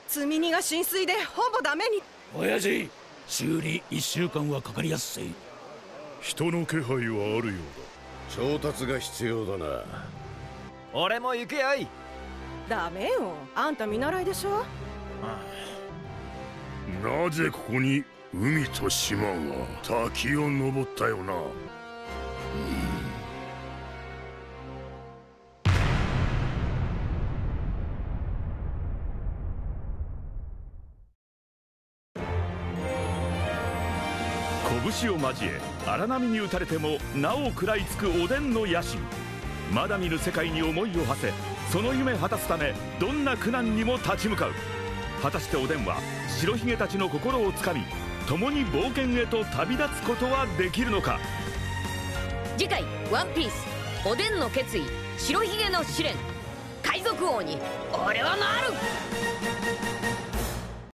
積み荷が浸水でほぼダメに。 親父、修理1週間はかかりやすい。 人の気配はあるようだ。 調達が必要だな。 俺も行くよい。 ダメよ、あんた見習いでしょ。 なぜここに海と島が滝を登ったよな。 拳を交え荒波に打たれてもなお食らいつくおでんの野心。まだ見ぬ世界に思いを馳せ、その夢果たすためどんな苦難にも立ち向かう。果たしておでんは白ひげたちの心をつかみ、共に冒険へと旅立つことはできるのか。 次回「ワンピースおでんの決意白ひげの試練海賊王に俺はなる」。